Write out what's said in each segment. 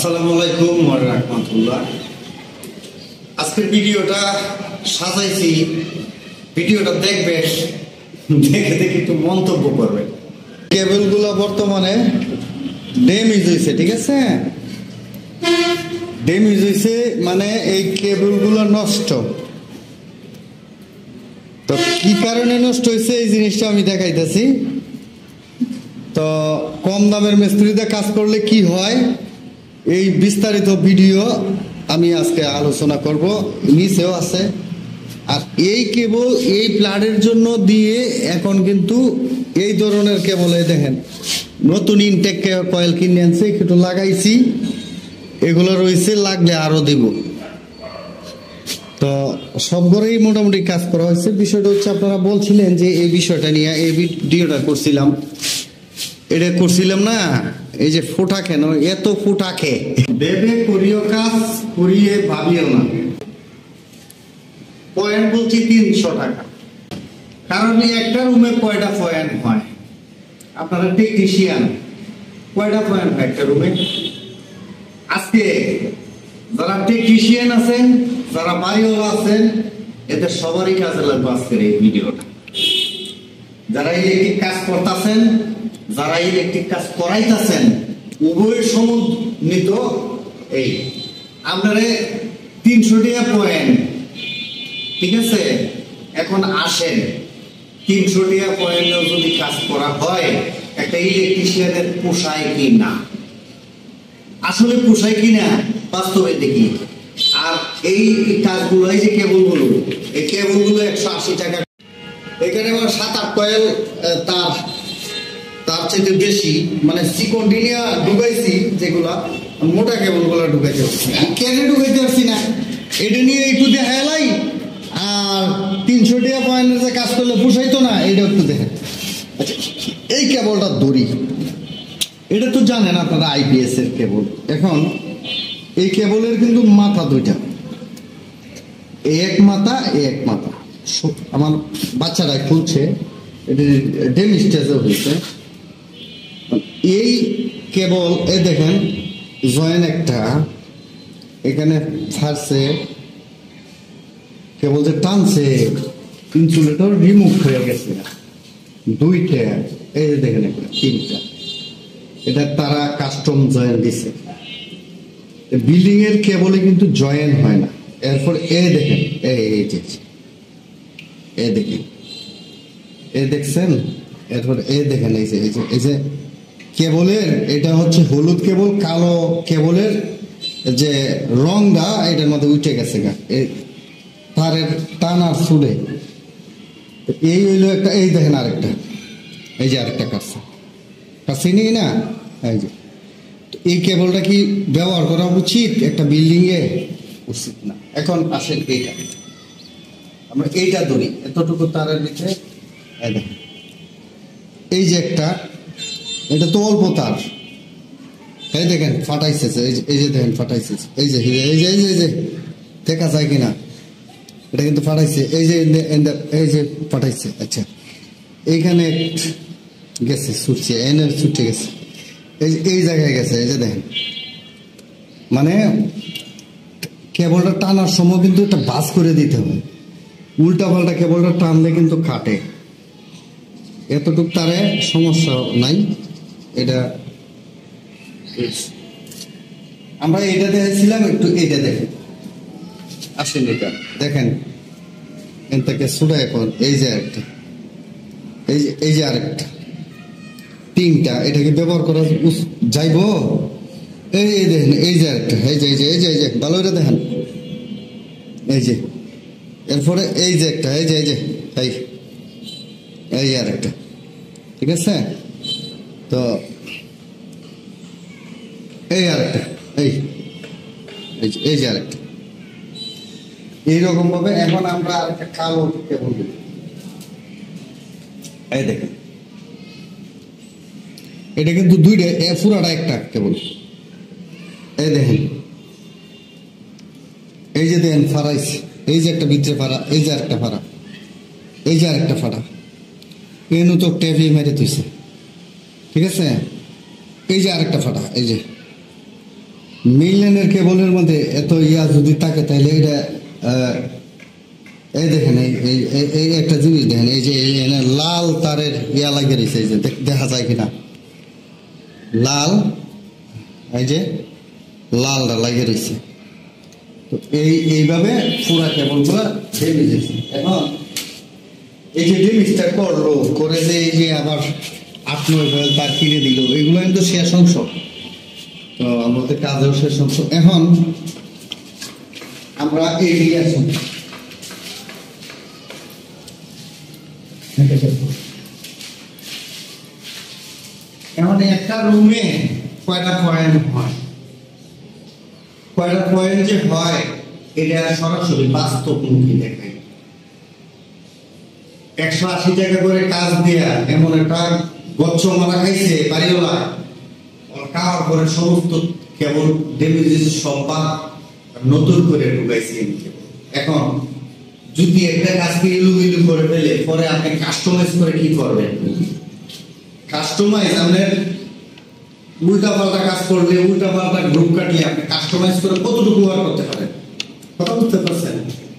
আসসালামু আলাইকুম ওয়া রাহমাতুল্লাহ। আজকের ভিডিওটা সাজাইছি, ভিডিওটা দেখবে, দেখে দেখে একটু মন্তব্য করবে। কেবলগুলো বর্তমানে ড্যামেজ হয়েছে, ঠিক আছে? ড্যামেজ হয়েছে মানে এই কেবলগুলো নষ্ট। তো কি কারণে নষ্ট হয়েছে এই জিনিসটা আমি দেখাইতেছি। তো কম দামের মিস্ত্রিতে কাজ করলে কি হয় এই বিস্তারিত ভিডিও আমি আজকে আলোচনা করব, নিচেও আছে। আর এই কেবল এই প্লাডের জন্য দিয়ে এখন কিন্তু এই ধরনের কেবলে দেখেন নতুন ইনটেক কয়েল কিনে আনছে, একটু লাগাইছি, এগুলো রয়েছে, লাগলে আরো দিব। তো সব ঘরেই মোটামুটি কাজ করা হয়েছে। বিষয়টা হচ্ছে আপনারা বলছিলেন যে এই বিষয়টা নিয়ে এই ভিডিওটা করছিলাম, এটা করছিলাম না, এই যে ফুটা কেন এত ফুটাকে ভেবে করিও কাজ, করিয়ে ভাবিও না। পয়েন্ট বলছি 300 টাকা, কারণ একটা রুমে কয়টা পয়েন্ট হয়? আপনারা টেকনিশিয়ান, কয়টা পয়েন্ট হয় একটা রুমে? আজকে যারা টেকনিশিয়ান আছেন, যারা বাড়িওয়ালা আছেন, এতে সবারই কাজে লাগবে আজকের এই ভিডিওটা। যারা ইলেকট্রিক কাজ করতেছেন, যারা ইলেকট্রিক কাজ করাইতেছেন, উভয় সমন্বিত। এই আপনারে 300 টাকা পয়েন্ট, ঠিক আছে? এখন আসেন 300 টাকা পয়েন্টে যদি কাজ করা হয়, একটা ইলেকট্রিশিয়ানের পোষায় কি না? আসলে পোষায় কি না বাস্তবে দেখি। আর এই কাজগুলো, এই যে কেবলগুলো, এই কেবলগুলো 180 টাকা। এখানে আমার 7-8 কয়েল তার চাইতে বেশি, মানে সিকন্টিনিয়া ঢুকাইছি, যেগুলা মোটা কেবল গুলা ঢুকাইতে পারছি না। কেন ঢুকাইতে পারছি না এটা নিয়ে একটু দেখাই। আর 300 টাকা পয়েন্টের যে কাজ করলে পোষাইতো না, এটা একটু দেখেন। আচ্ছা, এই কেবলটা দড়ি, এটা তো জানেন আপনারা আইপিএস এর কেবল। এখন এই কেবলের কিন্তু মাথা দুইটা, এক মাথা এক মাথা। আমার বাচ্চারা খুলছে, এটা ডেমি স্টেজে হয়েছে। এই কেবল এ দেখেন জয়েন একটা এখানে ফারছে, কেবল যে টানছে ইনসুলেটর রিমুভ হয়ে গেছে দুইটা। এই যে দেখেন একটা 3টা, এটা তারা কাস্টম জয়েন দিছে। বিল্ডিং এর কেবলে কিন্তু জয়েন হয় না। এরপর এ দেখেন, এই যে এ দেখেন, এ দেখছেন? এরপর এ দেখেন, এই যে কেবলের এটা হচ্ছে হলুদ কেবল, কালো কেবলের যে রংটা এটার মধ্যে উঠে গেছে গা, তারের টান আর ছুড়ে। এই হইলো একটা। এই দেখেন আরেকটা, এই যে আরেকটা কাছে নেই না, এই যে। এই কেবলটা কি ব্যবহার করা উচিত একটা বিল্ডিং এ? উচিত না। এখন আসেন এইটা, আমরা এইটা ধরি, এতটুকু তারের ভিতরে এই যে একটা, এটা তো অল্প তার, এই দেখেন ফাটাইছে, এই যে দেখেন ফাটাইছে, এই যে দেখা যায় কিনা, এটা কিন্তু ফাটাইছে, এই যে ফাটাইছে। আচ্ছা, এইখানে গেছে, ছুটছে, এনে ছুটে গেছে, এই জায়গায় গেছে, এই যে দেখেন। মানে কেবলটা টানার সময় কিন্তু একটা বাস করে দিতে হবে, উল্টা পাল্টা কেবলটা টানলে কিন্তু কাটে। এতটুক তারে সমস্যা নাই। এটা আমরা এইটা দেখেছিলাম, একটু এইটা দেখেন, আসেন এটা দেখেন, এখান থেকে ছুটে এখন এই যে একটা, এই যে আরেকটা, 3টা। এটাকে ব্যবহার করা যাইব? এই দেখেন, এই যে আরেকটা, এই যে ভালো করে দেখেন, এই যে। এরপরে এই যে একটা, এই যে এই আরেকটা, ঠিক আছে? তো এই আরেকটা, এই যে আরেকটা, এইরকম ভাবে। এখন আমরা আরেকটা কালো কেবল দিই, এই দেখেন, এটা কিন্তু দুইটা, পুরাটা একটা কেবল। এই দেখেন, এই যে দেখেন ফাড়াইছে, এই যে একটা ভিতরে ফাড়া, এই যে আরেকটা ফাড়া, এই যে আরেকটা ফাড়া, এনু তো টেপি মেরে তুইছে, ঠিক আছে? এই যে আরেকটা ফাটা, এই যে মিলনের কেবলের মধ্যে এত ইয়া যদি থাকে তাহলে এটা এই দেখেন এই একটা জিনিস দেখেন, এই যে লাল তারের ইয়া লাগিয়ে রয়েছে, এই যে দেখা যায় কিনা লাল, এই যে লালটা লাগিয়ে রয়েছে। তো এইভাবে পুরা কেবলগুলো ড্যামেজ হয়েছে। এখন এই যে ড্যামেজটা করলো করে যে এই যে আবার 8-9 তার কিনে দিল, এগুলো কিন্তু শেষ অংশ। তো আমাদের কাজেও শেষ অংশ। এখন আমরা এগিয়ে আসি, এখন একটা রুমে কয়টা পয়েন্ট হয়, কয়টা পয়েন্ট যে হয় এটা সরাসরি বাস্তবমুখী দেখায়। 180 টাকা করে কাজ দেয়া এমন একটা গচ্ছ মারা খাইছে বাড়িওয়ালা, খাওয়ার পরে সমস্ত কেবল ডেমেজ সব নতুন করে ঢুকাইছে। এখন যদি একটা কাজকে ইলুমিলু করে ফেলে পরে আপনি কাস্টমাইজ করে কি করবেন? কাস্টমাইজ আপনার উল্টা পাল্টা কাজ করলে, উল্টা পাল্টা গ্রুপ কাটলে আপনি কাস্টমাইজ করে কতটুকু ব্যবহার করতে পারেন? কথা বুঝতে পারছেন?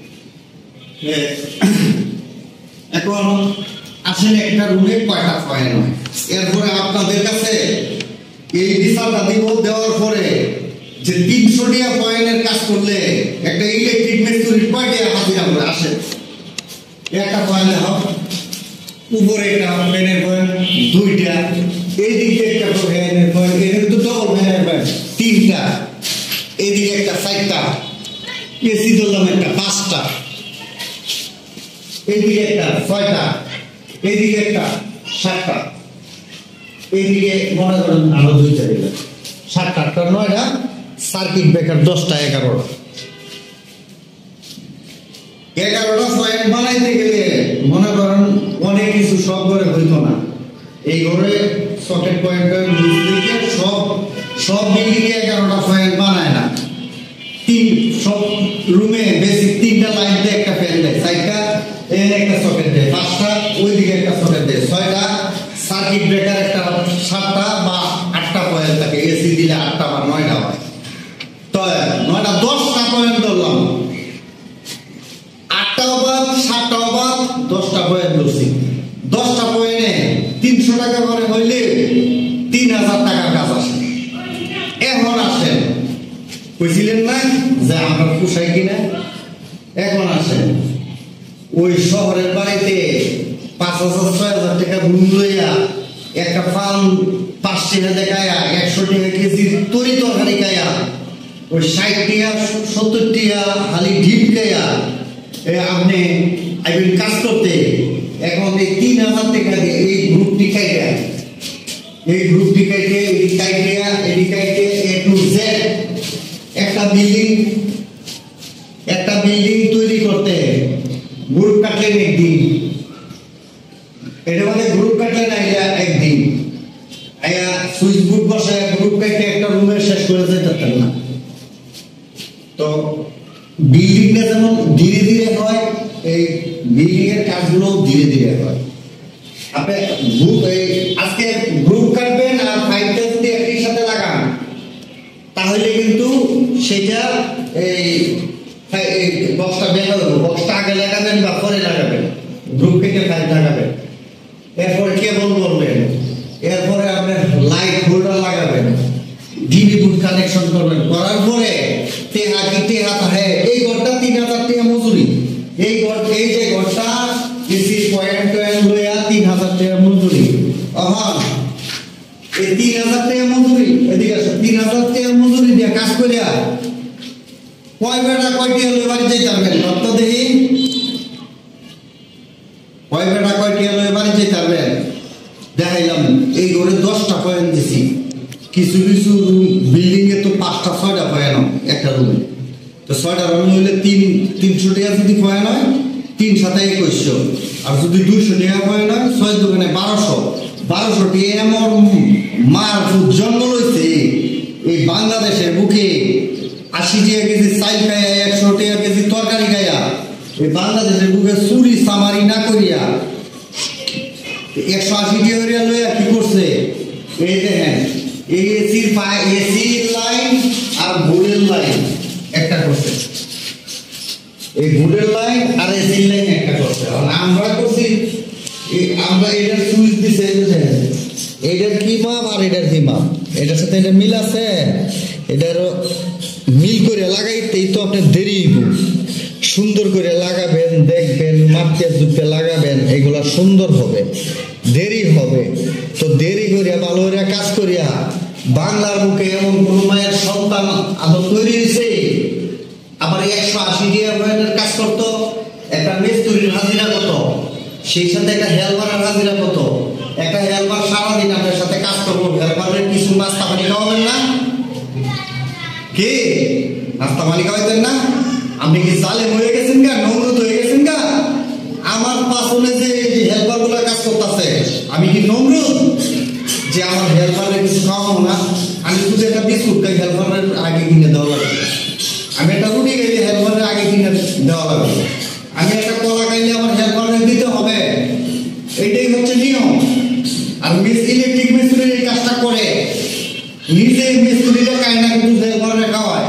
এখন আসলে একটা রুমে কয়টা পয়েন্ট হয়, এরপরে আপনাদের কাছে এই রিসার্চটা দিব, দেওয়ার পরে যে 300 টাকা পয়েন্টের কাজ করলে একটা ইলেকট্রিক মিস্ত্রির কয় টাকা হাজিরা করে আসে? একটা পয়েন্টে হোক, উপরে একটা ফ্যানের পয়েন্ট 2টা, এইদিকে একটা ফ্যানের পয়েন্ট, এখানে তো ডবল ফ্যানের পয়েন্ট 3টা, এদিকে একটা 4টা, এসি ধরলাম একটা 5টা, এদিকে একটা 6টা, এদিকে একটা 7টা, এইদিকে মনে করেন আরো 2টা দিল, 7টা 8টা 9টা, সার্কিট ব্রেকার 10টা 11টা। 11টা পয়েন্ট বানাইতে গেলে মনে করেন অনেক কিছু সব ঘরে হইতো না। এই ঘরে সকেট পয়েন্ট সব বিল্ডিং এ 11টা পয়েন্ট বানায় না। সব রুমে বেসিক 3টা লাইন দিয়ে একটা ফ্যান দেয়, 4টা এর একটা সকেট দেয়, 5টা ওইদিকে একটা সকেট দেয়, 6টা সার্কিট ব্রেকার একটা 7টা বা 8টা পয়েন্ট থাকে, এসি দিলে 8টা বা 9টা হয়। তো 9টা 10টা পয়েন্ট ধরলাম, 8টা বাদ 7টা বাদ 10টা পয়েন্ট ধরছি। 10টা পয়েন্টে 300 টাকা করে হইলে 3000 টাকার কাজ আসে। এখন আসেন, কইছিলেন না যে আমরা পোষাই কিনা? এখন আসেন, ওই শহরের বাড়িতে 5000-6000 টাকা রুম লইয়া একটা ফার্ম 5 টাকা দেখায়া 100 টাকা কেজি তরি তরকারি খাইয়া ওই 60 টাকা 70 টাকা খালি ডিম খাইয়া আপনি আইবেন কাজ করতে। এখন এই 3000 টাকা দিয়ে এই গ্রুপটি খাইয়া, এই গ্রুপটি খাইতে এটি খাইয়া এটি খাইতে A to Z একটা বিল্ডিং তৈরি করতে গ্রুপ কাটলেন একদিন, এটা মানে গ্রুপ কাটলেন আইয়া একদিন, আইয়া সুইচ বোর্ড বসে গ্রুপ কাটতে একটা রুমে শেষ করে যেতে না। তো বিল্ডিংটা যেমন ধীরে ধীরে হয়, এই বিল্ডিং এর কাজগুলো ধীরে ধীরে হয়। আপনি আজকে গ্রুপ কাটবেন আর ফাইলটা যদি একই সাথে লাগান তাহলে কিন্তু সেটা এই বক্সটা বের হয়ে যাবে। বক্সটা আগে লাগাবেন বা পরে লাগাবেন, গ্রুপ কেটে ফাইল লাগাবেন, এরপরে কেবল বলবেন, এরপরে আপনার লাইট হোল্ডার লাগাবেন, ডিবি বুট কানেকশন করবেন, করার পরে এই ঘরটা 3000 টাকা মজুরি, এই যে ঘরটা এসি পয়েন্ট লইয়া 3000 টাকা মজুরি। এই 3000 টাকা মজুরি, এদিকে 3000 টাকা মজুরি দিয়ে কাজ করিয়া কয় বেটা কয়টি হলে বাড়ি যেতে পারবেন? তত দেখি কয় বেটা কয়টি হলে বাড়ি যেতে পারবেন? দেখাইলাম এই ঘরে 10টা পয়েন্ট দিছি, কিছু কিছু বিল্ডিং এ তো 5টা 6টা পয়েন্ট একটা রুমে। তো 6টা রুম হইলে 300 টাকা যদি পয়েন্ট হয় 3 7 2100, আর যদি 200 টাকা পয়েন্ট হয় 6 দোকানে 1200 টাকা। এমন মার জন্ম লইছে এই বাংলাদেশের বুকে। 80 টাকা কেজি চাল খাইয়া 100 টাকা কেজি তরকারি খাইয়া এই বাংলাদেশের বুকে চুরি চামারি না করিয়া 180 টাকা লইয়া কি করছে? এই দেখেন এই এসির লাইন আর বোর্ডের লাইন একটা করছে, এই বোর্ডের লাইন আর এসির লাইন একটা করছে। আমরা করছি আমরা এটার সুইচ দিছে, এটার কি মাপ আর এটার কি মাপ, এটার সাথে এটা মিল আছে, এটার মিল করে লাগাইতেই তো আপনার দেরি সুন্দর করে লাগাবেন, দেখবেন মাপকে জুপে লাগাবেন, এগুলা সুন্দর হবে, দেরি হবে। তো দেরি করিয়া ভালো করে কাজ করিয়া বাংলার মুখে এমন কোন মায়ের সন্তান আদর তৈরি হয়েছে আবার 180 টাকা কাজ করতো, একটা মিস্ত্রির হাজিরা কত, সেই সাথে একটা হেলপারের হাজিরা কত, একটা হেলপার সারাদিন আপনার সাথে কাজ করবো, হেলপারের কিছু নাস্তা পানি খাওয়াবেন না? কি নাস্তা পানি খাওয়াইতেন না? আপনি কি জালেম হয়ে গেছেন গা, নমরুদ হয়ে গেছেন গা? আমার পাশনে যে হেল্পার গুলা কাজ করতেছে, আমি কি নমরুদ যে আমার হেল্পারের কিছু খাওয়াবো না? আমি শুধু একটা বিস্কুট খাই, হেল্পারের আগে কিনে দেওয়া লাগবে। আমি একটা রুটি খাইলে হেল্পারের আগে কিনে দেওয়া লাগবে। আমি একটা কলা খাইলে আমার হেল্পারের দিতে হবে, এটাই হচ্ছে নিয়ম। আর ইলেকট্রিক মিস্ত্রি এই কাজটা করে, নিজে মিস্ত্রিটা কায়না কিন্তু হেল্পারের খাওয়ায়।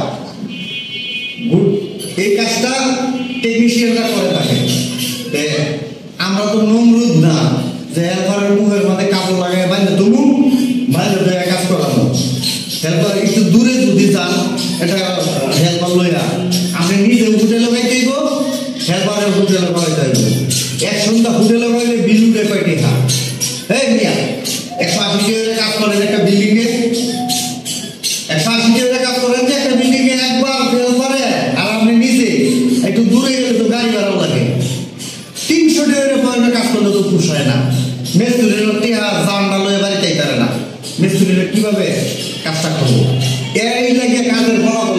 এই কাজটা টেকনিশিয়ানরা করে থাকে। আমরা তো নমরুদ না যে হেল্পারের মুখের মধ্যে কাপড় লাগাই বাইরে তুমি বাইরে কাজ করানো। হেল্পার একটু দূরে যদি যান, এটা হেল্পার লইয়া আপনি নিজে হোটেলে খাইতে গো, হেল্পারের হোটেলে খাওয়াইতে হইব। এক সন্ধ্যা হোটেলে খাইলে বিল উঠে কয়টি খা, এই মিয়া 180 টাকা কাজ করেন একটা বিল্ডিং এ, 180 টাকা কাজ করেন যে একটা বিল্ডিং এ একবার ফেল করে, আর আপনি নিজে একটু দূরে গেলে তো গাড়ি ভাড়াও লাগে। 300 টাকা পয়েন্টে কাজ করলে তো পোষায় না। মিস্ত্রির জানটা লয়ে বাড়িতে পারে না, মিস্ত্রির কিভাবে কাজটা করবো? এই লাগে কাজের ফলাফল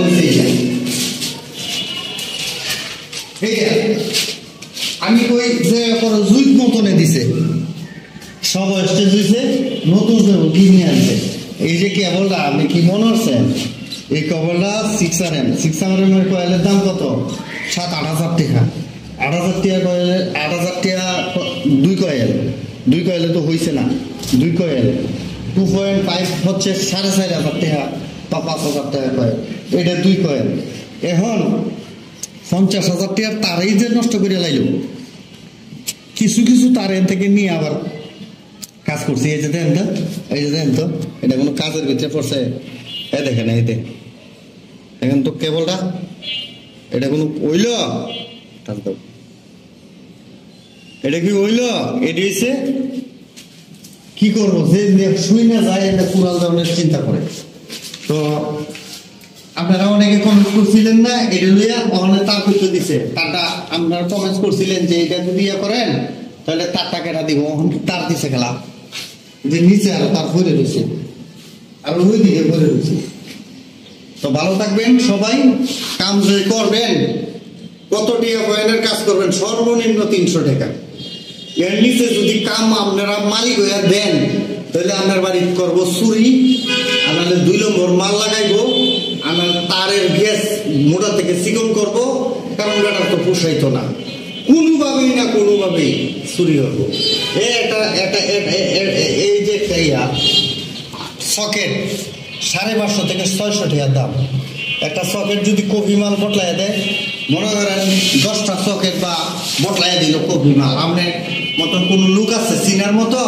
আমি কই যে জুইট মতনে দিছে, সব স্টেজ হয়েছে, নতুন কি নিয়ে আনছে। এই যে কেবলটা আপনি কি মনে হচ্ছেন, এই কেবলটা 6RM এর কয়েলের দাম কত? 7-8 হাজার টাকা। 8 হাজার টাকা কয়েলের, 8 হাজার টাকা 2 কয়েলে তো হয়েছে না, 2 কয়েল 2.5 হচ্ছে 4.5 হাজার টাকা বা 5 হাজার টাকা কয়েল, এটা 2 কয়েল। এখন 50 হাজার টাকার তারই যে নষ্ট করে লাইল, কিছু কিছু তার এন থেকে নিয়ে আবার কাজ করছি। এই যে দেন তো, এই যে দেন তো, এটা কোনো কাজের ভিতরে পড়ছে? এ দেখেন, এই দেখেন তো কেবলটা, এটা কোনো ওইল, এটা কি ওইল? এটি হচ্ছে কি করবো, যে শুই না যায় এটা কুড়াল ধরনের চিন্তা করে। তো আপনারা অনেকে কমেন্ট করছিলেন না এটা লইয়া, ওখানে তার করতে দিছে তারটা, আপনারা কমেন্ট করছিলেন যে এটা যদি ইয়ে করেন তাহলে তারটা কেটা দিব, তার দিছে খেলা যে নিচে আরো তার ভরে রয়েছে, আর ওই দিকে ভরে রয়েছে। তো ভালো থাকবেন সবাই, কাম যে করবেন কত টাকা পয়েন্টের কাজ করবেন, সর্বনিম্ন 300 টাকা। এর নিচে যদি কাম আপনারা মালিক হইয়া দেন তাহলে আপনার বাড়ি করবো চুরি, আপনাদের 2 নম্বর মাল লাগাইবো, আমার তারের গ্যাস মোটা থেকে চিকন করবো, কারণ এটা তো পোষাইতো না, কোনোভাবেই না কোনোভাবেই চুরি হবো। এই যে সকেট 550 থেকে 600 টাকার দাম। একটা সকেট যদি কফি মাল বটলাই দেয়, মনে করেন 10টা সকেট বা বটলাই দিল কফি মাল, আপনার মতন কোন লোক আছে চিনার মতো?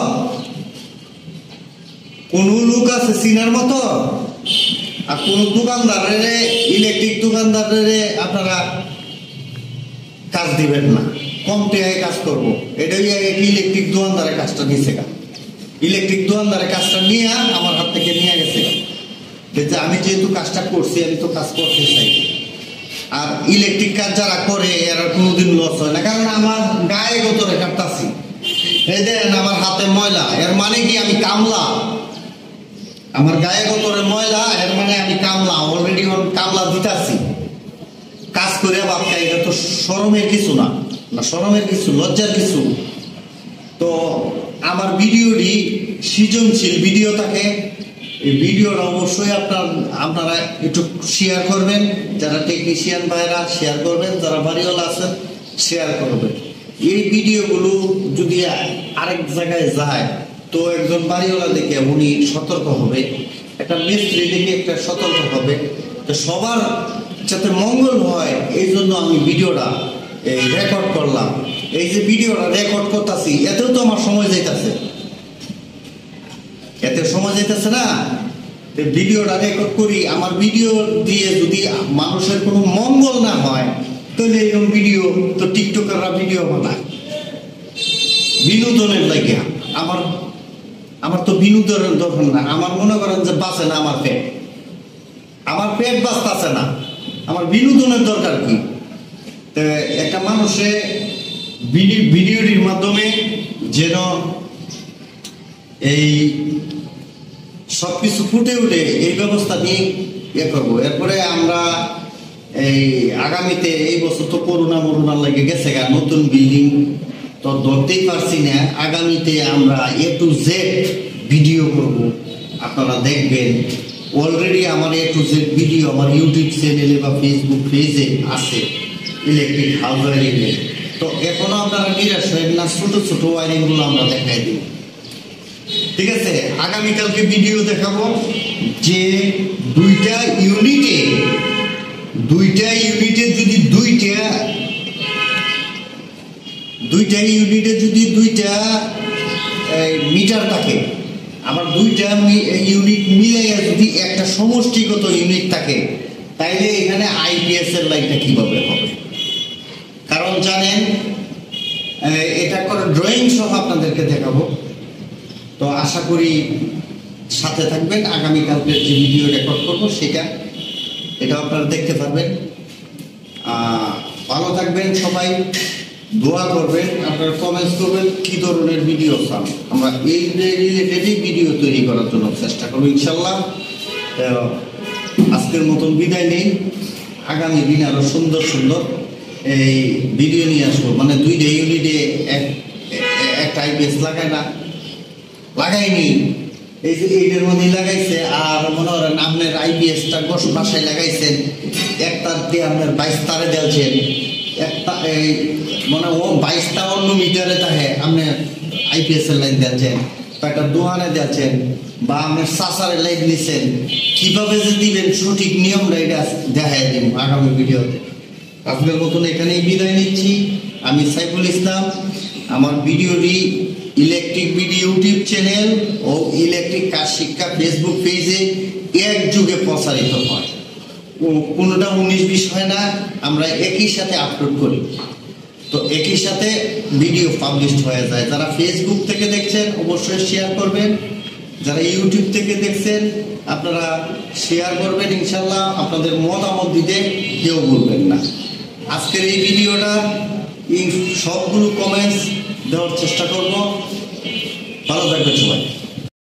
কোন লোক আছে চিনার মতো? আর কোন দোকানদারের, ইলেকট্রিক দোকানদারের আপনারা কাজ দিবেন না, কম টাকায় কাজ করবো। এটাই ইলেকট্রিক দোকানদারের কাজটা নিয়েছে, ইলেকট্রিক দোকানদারের কাজটা নিয়ে আমার হাত থেকে নিয়ে গেছে। আমি যেহেতু কাজটা করছি, আমি তো কাজ করতে চাই। আর ইলেকট্রিক কাজ যারা করে এরা কোনোদিন লস হয় না, কারণ আমার গায়ে গতরে কাটতাছি। এই দেন আমার হাতে ময়লা, এর মানে কি আমি কামলা? আমার গায়ে গতরে ময়লা, এর মানে আমি কামলা, অলরেডি কামলা দিতাছি। কাজ করে বাপকা, এটা তো শরমের কিছু না, শরমের কিছু, লজ্জার কিছু। তো আমার ভিডিওটি সৃজনশীল ভিডিও থাকে, এই ভিডিওটা অবশ্যই আপনারা একটু শেয়ার করবেন, যারা টেকনিশিয়ান ভাইরা শেয়ার করবেন, যারা বাড়িওয়ালা আছেন শেয়ার করবেন। এই ভিডিওগুলো যদি আরেক জায়গায় যায় তো একজন বাড়িওয়ালা দেখে উনি সতর্ক হবে একটা মিস্ত্রি দেখে একটা সতর্ক হবে, তো সবার যাতে মঙ্গল হয় এই জন্য আমি ভিডিওটা রেকর্ড করলাম। এই যে ভিডিওটা রেকর্ড করতেছি এতেও তো আমার সময় যাইতেছে, এতে সময় যাইতেছে না। ভিডিওটা রেকর্ড করি, আমার ভিডিও দিয়ে যদি মানুষের কোনো মঙ্গল না হয় তাহলে এরকম ভিডিও তো টিকটকাররা ভিডিও বানায় বিনোদনের লাগে। আমার তো বিনোদনের দরকার না। আমার মনে করেন যে বাঁচে না আমার পেট বাঁচতেছে না, আমার বিনোদনের দরকার কি? একটা মানুষে ভিডিওটির মাধ্যমে যেন এই সবকিছু ফুটে উঠে এই ব্যবস্থা নিয়ে করবো। এরপরে আমরা এই আগামীতে, এই বছর তো করোনা লেগে গেছে, নতুন বিল্ডিং তো ধরতেই পারছি না। আগামীতে আমরা A to Z ভিডিও করব, আপনারা দেখবেন। অলরেডি আমার A to Z ভিডিও আমার ইউটিউব চ্যানেলে বা ফেসবুক পেজে আছে, ইলেকট্রিক হাউস ওয়ারিংয়ে। তো এখনো আপনারা নিরাশ হবেন না, ছোট ছোট ওয়ারিংগুলো আমরা দেখাই দিব, ঠিক আছে? আগামীকালকে ভিডিও দেখাবো যে দুইটা ইউনিটে যদি দুইটা মিটার থাকে, আবার দুইটা ইউনিট মিলাইয়া যদি একটা সমষ্টিগত ইউনিট থাকে, তাইলে এখানে আইপিএস এর লাইনটা কিভাবে হবে? কারণ জানেন এটা করে ড্রয়িং সহ আপনাদেরকে দেখাবো। তো আশা করি সাথে থাকবেন। আগামীকালকে যে ভিডিও রেকর্ড করবো এটা আপনারা দেখতে পারবেন। ভালো থাকবেন সবাই, দোয়া করবেন, আপনারা কমেন্টস করবেন কি ধরনের ভিডিও চান। আমরা এই রিলেটেডই ভিডিও তৈরি করার জন্য চেষ্টা করবো ইনশাল্লাহ। আজকের মতন বিদায় নেই, আগামী দিন আরো সুন্দর এই ভিডিও নিয়ে আসবো। মানে দুইটা ইউনিটে একটা আইপিএস লাগাইনি, এই যে এইটার মধ্যে লাগাইছে। আর মনে করেন আপনার আইপিএসটা বাসায় লাগাইছেন, একটা দিয়ে আপনার 22 তারে দিয়েছেন, একটা মানে 22টা অন্য মিটারে থাকে আপনার আইপিএস এর লাইন দিয়েছেন, একটা দোকানে দিয়েছেন, বা আপনার সাসারের লাইন নিচ্ছেন। কিভাবে যে দিবেন সঠিক নিয়মটা এটা দেখাই দিব আগামী ভিডিওতে। আপনার মতন এখানেই বিদায় নিচ্ছি। আমি সাইফুল ইসলাম। আমার ভিডিওটি ইলেকট্রিক ভিডিও ইউটিউব চ্যানেল ও ইলেকট্রিক কাজ শিক্ষা ফেসবুক পেজে একযোগে প্রচারিত হয়। কোনোটা 19-20 হয় না, আমরা একই সাথে আপলোড করি, তো একই সাথে ভিডিও পাবলিশ হয়ে যায়। যারা ফেসবুক থেকে দেখছেন অবশ্যই শেয়ার করবেন, যারা ইউটিউব থেকে দেখছেন আপনারা শেয়ার করবেন ইনশাল্লাহ। আপনাদের মতামত দিতে কেউ বলবেন না। আজকের এই ভিডিওটা সবগুলো কমেন্টস দেওয়ার চেষ্টা করব। ভালো থাকবেন সবাই।